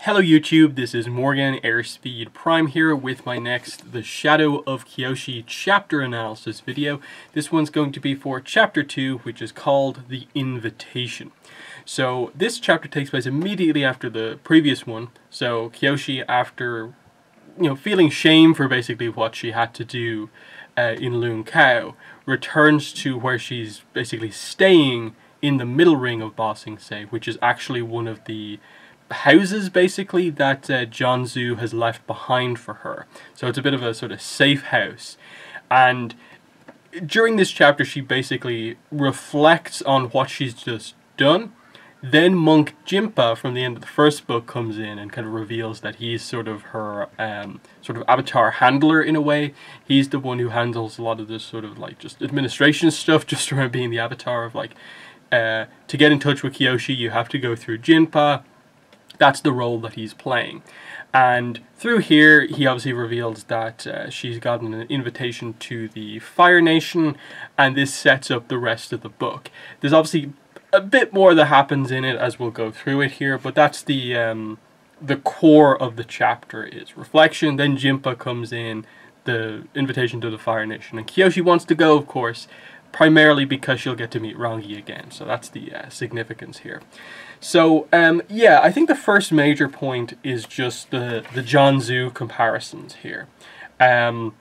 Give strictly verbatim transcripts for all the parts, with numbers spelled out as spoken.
Hello YouTube, this is Morgan Airspeed Prime here with my next The Shadow of Kyoshi chapter analysis video. This one's going to be for chapter two, which is called The Invitation. So this chapter takes place immediately after the previous one. So Kyoshi, after you know feeling shame for basically what she had to do uh, in Lun Kao, returns to where she's basically staying in the middle ring of Ba Sing Se, which is actually one of the houses basically that uh, Jianzhu has left behind for her. So it's a bit of a sort of safe house. And during this chapter she basically reflects on what she's just done. Then Monk Jinpa from the end of the first book comes in and kind of reveals that he's sort of her um, sort of avatar handler in a way. He's the one who handles a lot of this sort of like just administration stuff just around being the avatar of like uh, to get in touch with Kyoshi you have to go through Jinpa. That's the role that he's playing. And through here, he obviously reveals that uh, she's gotten an invitation to the Fire Nation, and this sets up the rest of the book. There's obviously a bit more that happens in it as we'll go through it here, but that's the um, the core of the chapter is reflection. Then Jinpa comes in, the invitation to the Fire Nation, and Kyoshi wants to go, of course, primarily because she'll get to meet Rangi again. So that's the uh, significance here. So, um, yeah, I think the first major point is just the, the Jianzhu comparisons here. Um,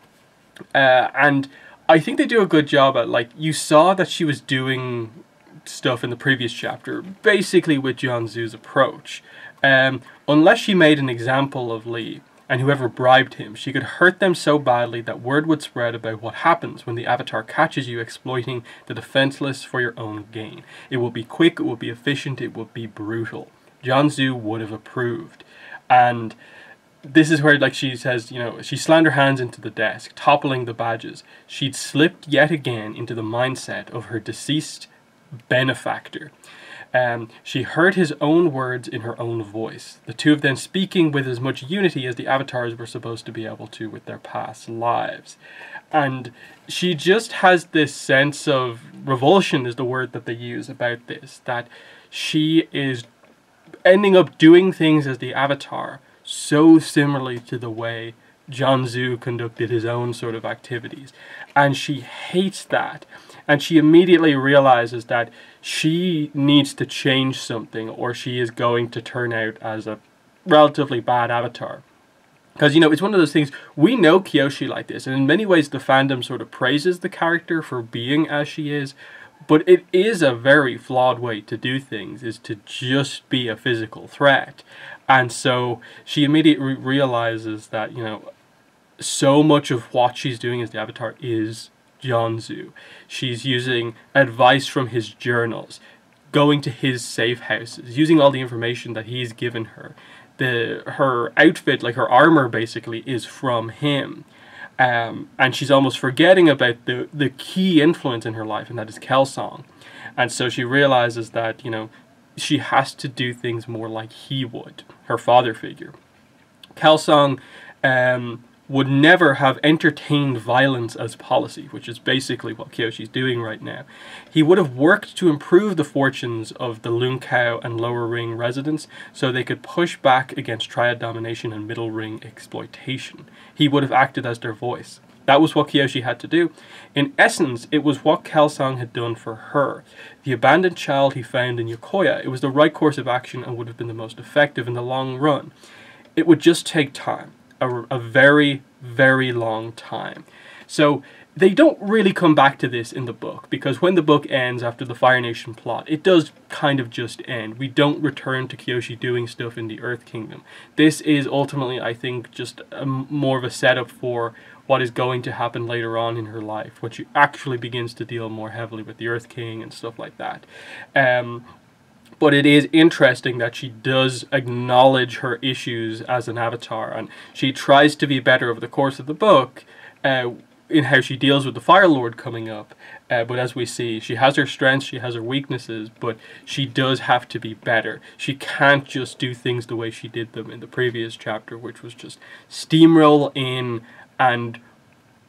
uh, and I think they do a good job at, like, you saw that she was doing stuff in the previous chapter, basically with Jianzhu's approach. Um, unless she made an example of Li, and whoever bribed him, she could hurt them so badly that word would spread about what happens when the Avatar catches you exploiting the defenseless for your own gain. It will be quick, it will be efficient, it will be brutal. Jianzhu would have approved. And this is where, like, she says, you know, she slammed her hands into the desk, toppling the badges. She'd slipped yet again into the mindset of her deceased benefactor. Um, she heard his own words in her own voice, the two of them speaking with as much unity as the avatars were supposed to be able to with their past lives. And she just has this sense of revulsion is the word that they use about this, that she is ending up doing things as the avatar so similarly to the way Jianzhu conducted his own sort of activities. And she hates that. And she immediately realizes that she needs to change something or she is going to turn out as a relatively bad avatar. Because, you know, it's one of those things, we know Kyoshi like this, and in many ways the fandom sort of praises the character for being as she is, but it is a very flawed way to do things, is to just be a physical threat. And so she immediately realizes that, you know, so much of what she's doing as the avatar is Jianzhu. She's using advice from his journals, going to his safe houses, using all the information that he's given her. The her outfit, like her armor, basically is from him, um, and she's almost forgetting about the the key influence in her life, and that is Kelsang. And so she realizes that, you know, she has to do things more like he would, her father figure. Kelsang um, would never have entertained violence as policy, which is basically what Kyoshi's doing right now. He would have worked to improve the fortunes of the Lun Kao and Lower Ring residents so they could push back against Triad domination and Middle Ring exploitation. He would have acted as their voice. That was what Kyoshi had to do. In essence, it was what Kelsang had done for her. The abandoned child he found in Yokoya, it was the right course of action and would have been the most effective in the long run. It would just take time. A, a very, very long time. So they don't really come back to this in the book, because when the book ends after the Fire Nation plot, it does kind of just end. We don't return to Kyoshi doing stuff in the Earth Kingdom. This is ultimately, I think, just a, more of a setup for what is going to happen later on in her life, which she actually begins to deal more heavily with the Earth King and stuff like that. Um... But it is interesting that she does acknowledge her issues as an avatar, and she tries to be better over the course of the book uh, in how she deals with the Fire Lord coming up. Uh, but as we see, she has her strengths, she has her weaknesses, but she does have to be better. She can't just do things the way she did them in the previous chapter, which was just steamroll in and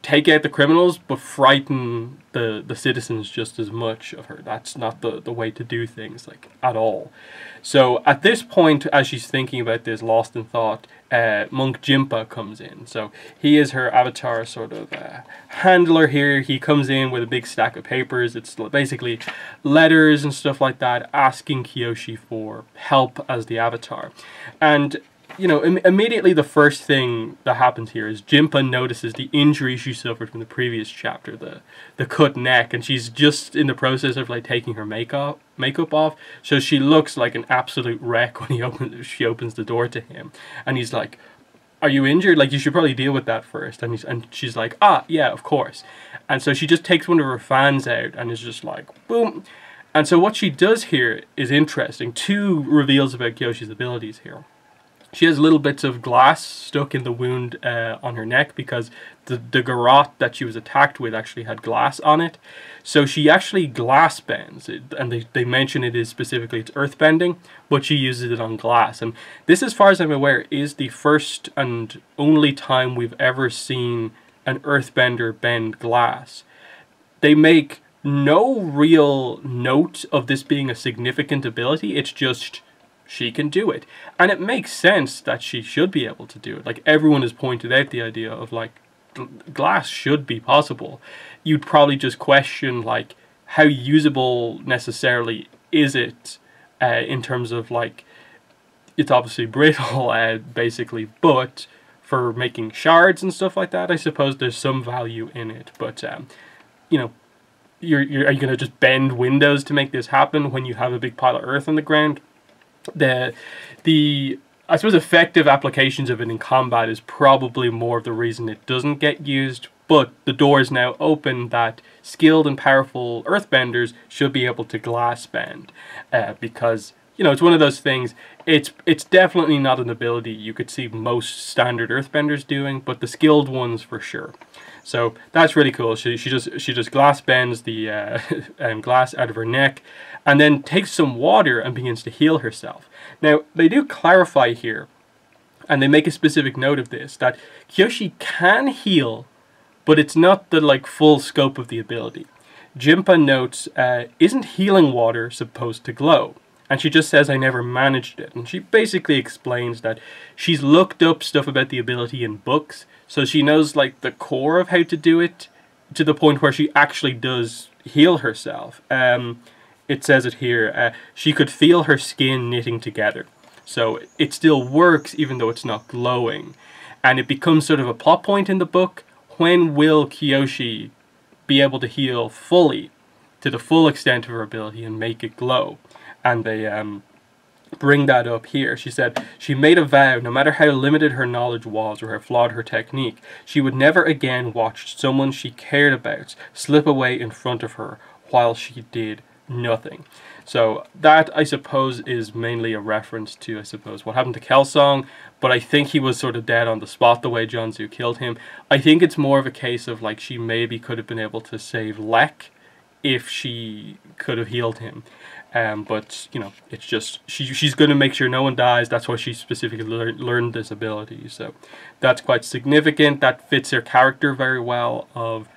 take out the criminals but frighten the the citizens just as much of her. That's not the the way to do things, like, at all. So at this point, as she's thinking about this, lost in thought, uh, Monk Jimpa comes in. So he is her avatar sort of uh, handler here. He comes in with a big stack of papers. It's basically letters and stuff like that, asking Kyoshi for help as the avatar. And you know, im immediately the first thing that happens here is Jimpa notices the injury she suffered from the previous chapter, the the cut neck, and she's just in the process of like taking her makeup makeup off, so she looks like an absolute wreck when he opens she opens the door to him, and he's like, "Are you injured? Like, you should probably deal with that first." And he's and she's like, "Ah, yeah, of course." And so she just takes one of her fans out and is just like, boom. And so what she does here is interesting. Two reveals about Kyoshi's abilities here. She has little bits of glass stuck in the wound uh, on her neck because the, the garrote that she was attacked with actually had glass on it. So she actually glass bends, it, and they, they mention it is specifically it's earth bending, but she uses it on glass. And this, as far as I'm aware, is the first and only time we've ever seen an earthbender bend glass. They make no real note of this being a significant ability. It's just she can do it, and it makes sense that she should be able to do it. Like, everyone has pointed out the idea of like glass should be possible. You'd probably just question like how usable necessarily is it uh, in terms of like it's obviously brittle uh, basically, but for making shards and stuff like that, I suppose there's some value in it. But um, you know, you're, you're are you gonna just bend windows to make this happen when you have a big pile of earth on the ground? The, the, I suppose effective applications of it in combat is probably more of the reason it doesn't get used, but the door is now open that skilled and powerful earthbenders should be able to glass bend, uh, because, you know, it's one of those things, it's, it's definitely not an ability you could see most standard earthbenders doing, but the skilled ones for sure. So that's really cool. She, she just she just glass bends the uh, um, glass out of her neck, and then takes some water and begins to heal herself. Now they do clarify here, and they make a specific note of this, that Kyoshi can heal, but it's not the like full scope of the ability. Jimpa notes, uh, isn't healing water supposed to glow? And she just says, I never managed it. And she basically explains that she's looked up stuff about the ability in books, so she knows like the core of how to do it, to the point where she actually does heal herself. Um, it says it here, uh, she could feel her skin knitting together. So it still works even though it's not glowing. And it becomes sort of a plot point in the book. When will Kyoshi be able to heal fully, to the full extent of her ability, and make it glow? And they um, bring that up here. She said, she made a vow, no matter how limited her knowledge was or how flawed her technique, she would never again watch someone she cared about slip away in front of her while she did nothing. So that, I suppose, is mainly a reference to, I suppose, what happened to Kelsong, but I think he was sort of dead on the spot the way Jianzhu killed him. I think it's more of a case of like she maybe could have been able to save Lek if she could have healed him. Um, but, you know, it's just, she, she's going to make sure no one dies. That's why she specifically lear learned this ability. So that's quite significant. That fits her character very well. Of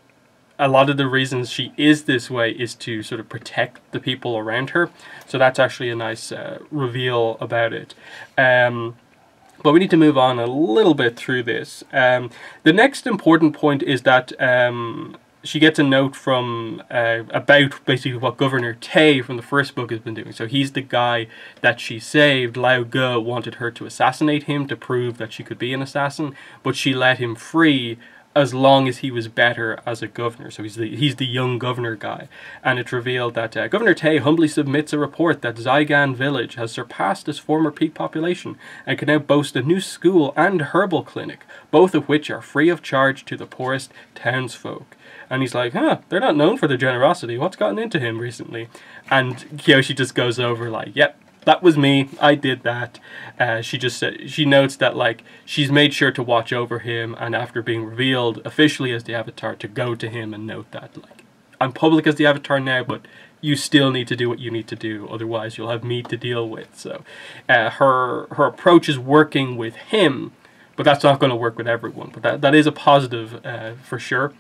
a lot of the reasons she is this way is to sort of protect the people around her. So that's actually a nice uh, reveal about it. Um, but we need to move on a little bit through this. Um, the next important point is that Um, she gets a note from uh, about basically what Governor Tay from the first book has been doing. So he's the guy that she saved. Lao Ge wanted her to assassinate him to prove that she could be an assassin, but she let him free as long as he was better as a governor. So he's the he's the young governor guy. And it's revealed that uh, Governor Tay humbly submits a report that Zygan village has surpassed its former peak population and can now boast a new school and herbal clinic, both of which are free of charge to the poorest townsfolk. And he's like, huh, they're not known for their generosity. What's gotten into him recently? And Kyoshi just goes over like, yep, that was me. I did that. Uh, she just said, she notes that like she's made sure to watch over him, and after being revealed officially as the Avatar, to go to him and note that like, I'm public as the Avatar now, but you still need to do what you need to do, otherwise you'll have me to deal with. So uh, her her approach is working with him, but that's not going to work with everyone. But that, that is a positive uh, for sure.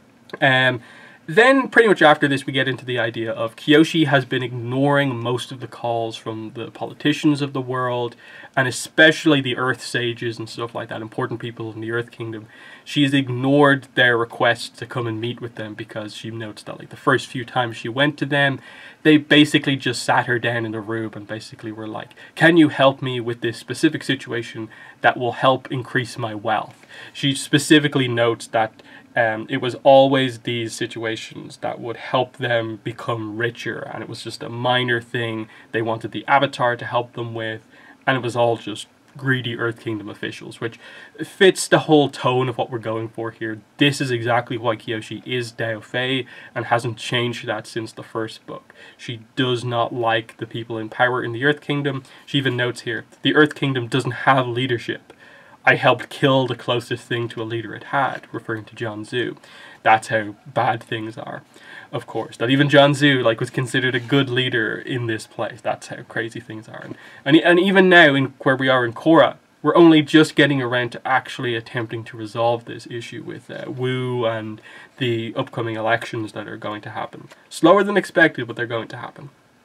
Um, Then, pretty much after this, we get into the idea of Kyoshi has been ignoring most of the calls from the politicians of the world, and especially the Earth Sages and stuff like that, important people in the Earth Kingdom. She has ignored their requests to come and meet with them because she notes that, like, the first few times she went to them, they basically just sat her down in the room and basically were like, can you help me with this specific situation that will help increase my wealth? She specifically notes that Um, it was always these situations that would help them become richer, and it was just a minor thing they wanted the Avatar to help them with, and it was all just greedy Earth Kingdom officials, which fits the whole tone of what we're going for here. This is exactly why Kyoshi is Dao Fei, and hasn't changed that since the first book. She does not like the people in power in the Earth Kingdom. She even notes here, the Earth Kingdom doesn't have leadership. I helped kill the closest thing to a leader it had, referring to Jianzhu. That's how bad things are, of course. That even Jianzhu, like, was considered a good leader in this place. That's how crazy things are. And, and, and even now, in where we are in Korra, we're only just getting around to actually attempting to resolve this issue with uh, Wu and the upcoming elections that are going to happen. Slower than expected, but they're going to happen.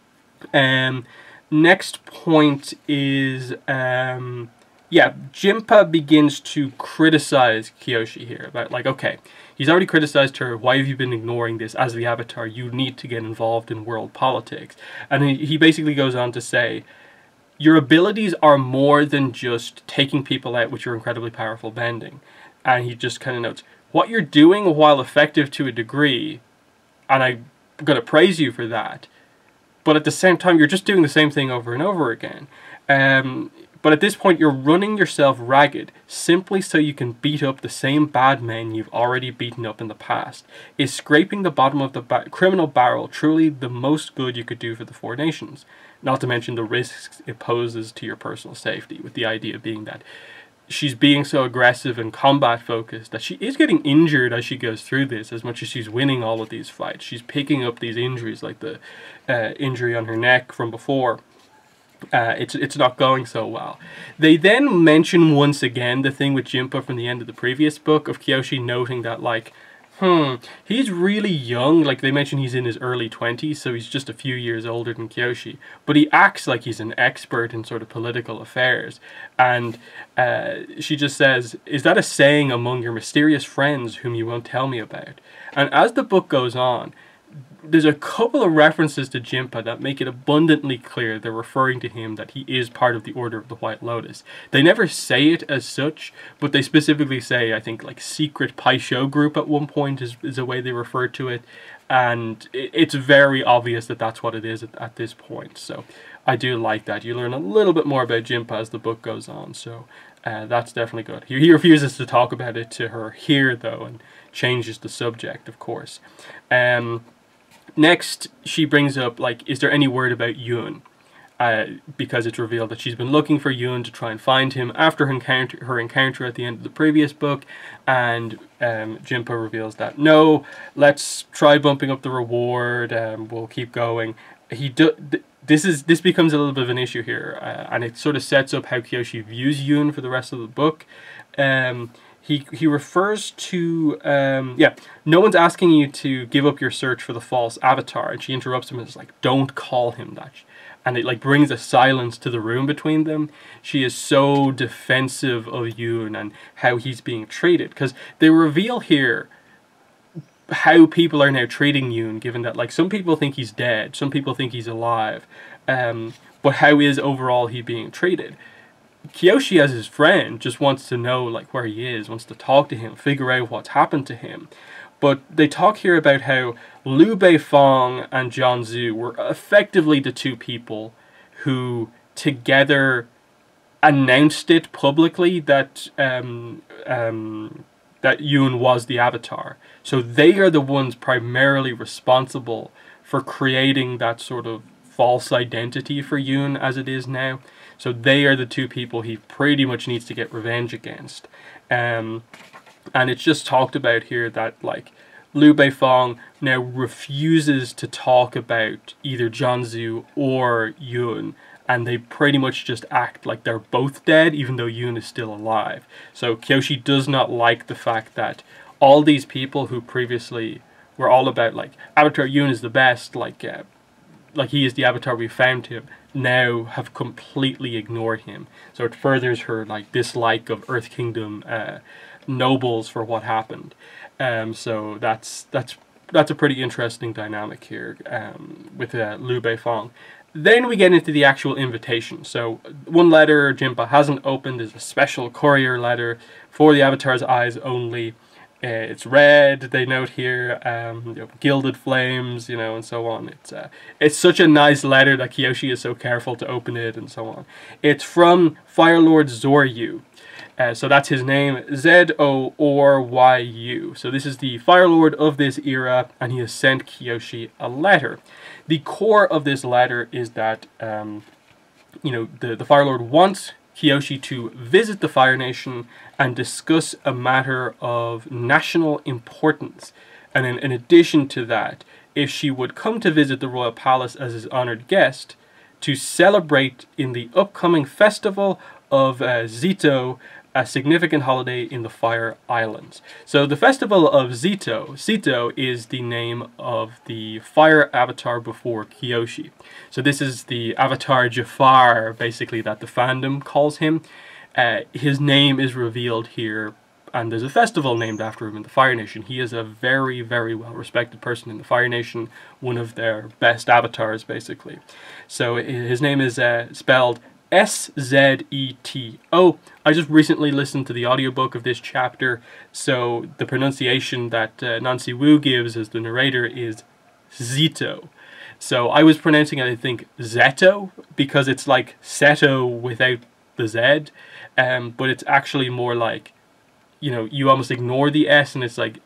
Um, next point is... Um, Yeah, Jinpa begins to criticize Kyoshi here. About, like, okay, he's already criticized her. Why have you been ignoring this? As the Avatar, you need to get involved in world politics. And he, he basically goes on to say, your abilities are more than just taking people out with your incredibly powerful bending. And he just kind of notes, what you're doing, while effective to a degree, and I'm going to praise you for that, but at the same time, you're just doing the same thing over and over again. Um... But at this point, you're running yourself ragged simply so you can beat up the same bad men you've already beaten up in the past. Is scraping the bottom of the ba criminal barrel truly the most good you could do for the Four Nations? Not to mention the risks it poses to your personal safety, with the idea being that she's being so aggressive and combat focused that she is getting injured as she goes through this, as much as she's winning all of these fights. She's picking up these injuries, like the uh, injury on her neck from before. Uh, it's it's not going so well. They then mention once again the thing with Jinpa from the end of the previous book, of Kyoshi noting that, like, hmm, he's really young. Like, they mention he's in his early twenties, so he's just a few years older than Kyoshi. But he acts like he's an expert in sort of political affairs. And uh, she just says, is that a saying among your mysterious friends whom you won't tell me about? And as the book goes on, there's a couple of references to Jinpa that make it abundantly clear they're referring to him, that he is part of the Order of the White Lotus. They never say it as such, but they specifically say, I think, like, secret Paisho group at one point is, is a way they refer to it. And it's very obvious that that's what it is at, at this point. So I do like that. You learn a little bit more about Jinpa as the book goes on. So uh, that's definitely good. He, he refuses to talk about it to her here, though, and changes the subject, of course. Um... Next, she brings up, like, is there any word about Yun? Uh, because it's revealed that she's been looking for Yun to try and find him after her encounter, her encounter at the end of the previous book, and um, Jinpa reveals that, no, let's try bumping up the reward, um, we'll keep going. He do th this is this becomes a little bit of an issue here, uh, and it sort of sets up how Kyoshi views Yun for the rest of the book. Um, He, he refers to, um, yeah, no one's asking you to give up your search for the false Avatar. And she interrupts him and is like, don't call him that. And it, like, brings a silence to the room between them. She is so defensive of Yun and how he's being treated. Because they reveal here how people are now treating Yun, given that, like, some people think he's dead, some people think he's alive. Um, but how is overall he being treated? Kyoshi, as his friend, just wants to know, like, where he is, wants to talk to him, figure out what's happened to him. But they talk here about how Liu Beifong and Jianzhu were effectively the two people who together announced it publicly that um, um, that Yun was the Avatar. So they are the ones primarily responsible for creating that sort of false identity for Yun as it is now. So they are the two people he pretty much needs to get revenge against. Um, and it's just talked about here that, like, Liu Beifong now refuses to talk about either Jianzhu or Yun and they pretty much just act like they're both dead, even though Yoon is still alive. So Kyoshi does not like the fact that all these people who previously were all about, like, Avatar Yoon is the best, like, uh, like he is the Avatar, we found him, now have completely ignored him. So it furthers her, like, dislike of Earth Kingdom uh, nobles for what happened. Um, so that's that's that's a pretty interesting dynamic here um, with uh, Liu Beifong. Then we get into the actual invitation. So one letter Jinpa hasn't opened is a special courier letter for the Avatar's eyes only. Uh, it's red, they note here, um, you know, gilded flames, you know, and so on. It's uh, it's such a nice letter that Kyoshi is so careful to open it, and so on. It's from Fire Lord Zoryu. Uh, so that's his name, Z O R Y U. So this is the Fire Lord of this era, and he has sent Kyoshi a letter. The core of this letter is that, um, you know, the, the Fire Lord wants Kyoshi to visit the Fire Nation and discuss a matter of national importance. And in, in addition to that, if she would come to visit the Royal Palace as his honored guest, to celebrate in the upcoming festival of uh, Zito, a significant holiday in the Fire Islands. So the festival of Zito, Zito is the name of the fire avatar before Kyoshi. So this is the Avatar Jafar, basically, that the fandom calls him. Uh, his name is revealed here, and there's a festival named after him in the Fire Nation. He is a very, very well-respected person in the Fire Nation, one of their best avatars, basically. So his name is uh, spelled S Z E T O. I just recently listened to the audiobook of this chapter, so the pronunciation that uh, Nancy Wu gives as the narrator is Zito. So I was pronouncing it, I think, Zeto, because it's like Seto without the Z, um, but it's actually more like, you know, you almost ignore the S and it's like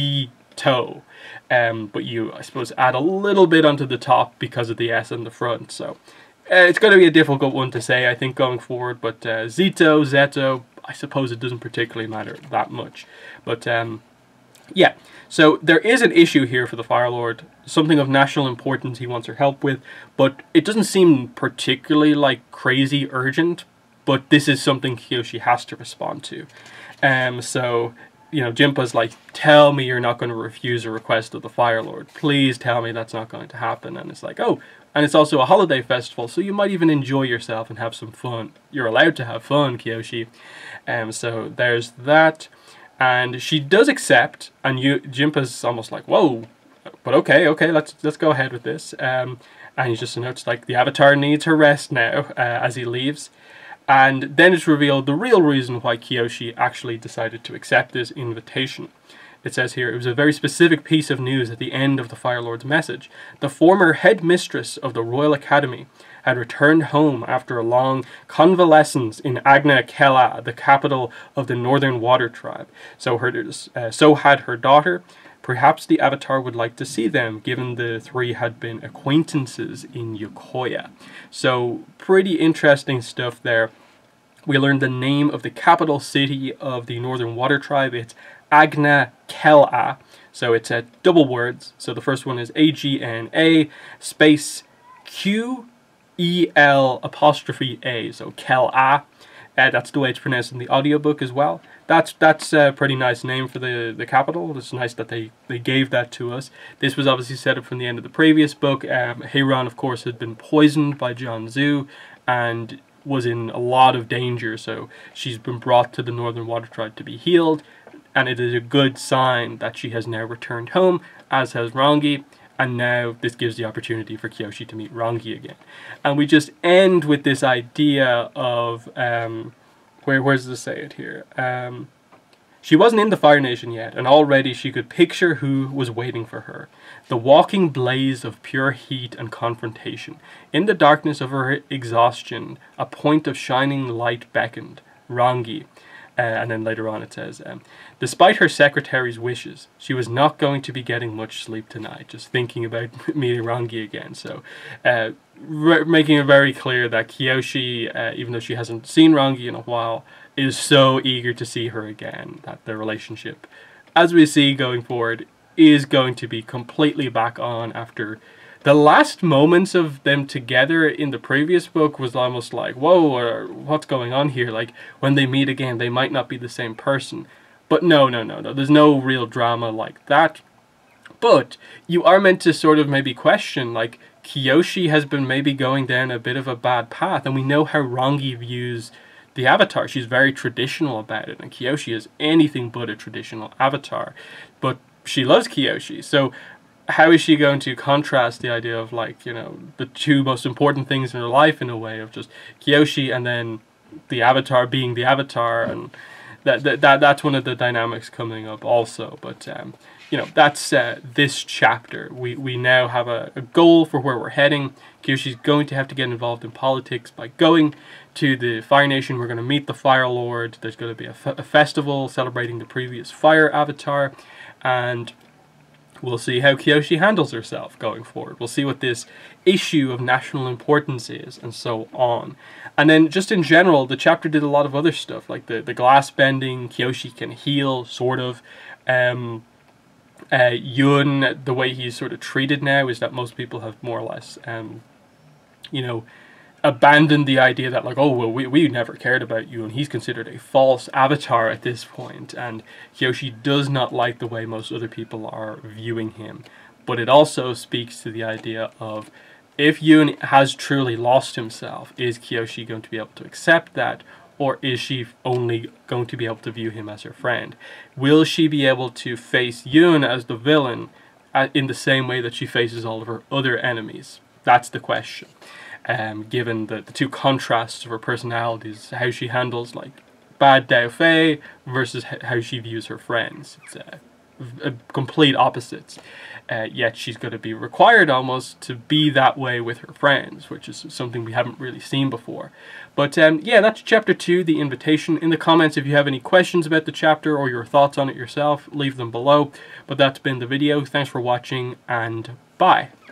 Z-to, um, but you, I suppose, add a little bit onto the top because of the S in the front, so uh, it's going to be a difficult one to say, I think, going forward, but uh, Zito, Zeto, I suppose it doesn't particularly matter that much, but um, yeah, so there is an issue here for the Fire Lord, something of national importance he wants her help with, but it doesn't seem particularly, like, crazy urgent, but this is something Kyoshi has to respond to. Um, so, you know, Jinpa's like, tell me you're not going to refuse a request of the Fire Lord. Please tell me that's not going to happen. And it's like, oh, and it's also a holiday festival, so you might even enjoy yourself and have some fun. You're allowed to have fun, Kyoshi. Um, so there's that. And she does accept, and you, Jinpa's almost like, whoa, but okay, okay, let's let's go ahead with this. Um, and he just notes, like, the Avatar needs her rest now uh, as he leaves. And then it's revealed the real reason why Kyoshi actually decided to accept this invitation. It says here, it was a very specific piece of news at the end of the Fire Lord's message. The former headmistress of the Royal Academy had returned home after a long convalescence in Agna Kela, the capital of the Northern Water Tribe. So, her, uh, so had her daughter. Perhaps the Avatar would like to see them, given the three had been acquaintances in Yokoya. So, pretty interesting stuff there. We learned the name of the capital city of the Northern Water Tribe. It's Agna Kela. So it's uh, double words. So the first one is A G N A space Q E L apostrophe A. So Kela. Uh, that's the way it's pronounced in the audiobook as well. That's that's a pretty nice name for the, the capital. It's nice that they, they gave that to us. This was obviously set up from the end of the previous book. Um, Heiran, of course, had been poisoned by Jianzhu and was in a lot of danger. So she's been brought to the Northern Water Tribe to be healed. And it is a good sign that she has now returned home, as has Rangi. And now this gives the opportunity for Kyoshi to meet Rangi again. And we just end with this idea of, um, where, where does it say it here? Um, she wasn't in the Fire Nation yet, and already she could picture who was waiting for her. The walking blaze of pure heat and confrontation. In the darkness of her exhaustion, a point of shining light beckoned. Rangi. Uh, and then later on it says, um, despite her secretary's wishes, she was not going to be getting much sleep tonight, just thinking about meeting Rangi again. So, uh, making it very clear that Kyoshi, uh, even though she hasn't seen Rangi in a while, is so eager to see her again, that their relationship, as we see going forward, is going to be completely back on after the last moments of them together in the previous book was almost like, whoa, or what's going on here? Like, when they meet again, they might not be the same person. But no, no, no, no. There's no real drama like that. But you are meant to sort of maybe question, like, Kyoshi has been maybe going down a bit of a bad path, and we know how Rangi views the Avatar. She's very traditional about it, and Kyoshi is anything but a traditional Avatar. But she loves Kyoshi, so how is she going to contrast the idea of, like, you know, the two most important things in her life in a way of just Kyoshi and then the Avatar being the Avatar, and that that, that that's one of the dynamics coming up also. But um, you know, that's uh, this chapter. We we now have a, a goal for where we're heading. Kyoshi's going to have to get involved in politics by going to the Fire Nation. We're going to meet the Fire Lord. There's going to be a, f a festival celebrating the previous Fire Avatar, and we'll see how Kyoshi handles herself going forward. We'll see what this issue of national importance is, and so on. And then just in general, the chapter did a lot of other stuff, like the, the glass bending. Kyoshi can heal, sort of. Um, uh, Yun, the way he's sort of treated now is that most people have more or less, um, you know, abandoned the idea that, like, oh, well, we, we never cared about you, and he's considered a false avatar at this point, and Kyoshi does not like the way most other people are viewing him. But it also speaks to the idea of, if Yun has truly lost himself, is Kyoshi going to be able to accept that, or is she only going to be able to view him as her friend? Will she be able to face Yun as the villain in the same way that she faces all of her other enemies? That's the question. Um, given the, the two contrasts of her personalities, how she handles, like, bad Dao Fei versus how she views her friends. It's uh, a complete opposites. Uh, yet she's going to be required almost to be that way with her friends, which is something we haven't really seen before. But um, yeah, that's chapter two, The Invitation. In the comments, if you have any questions about the chapter or your thoughts on it yourself, leave them below. But that's been the video. Thanks for watching, and bye.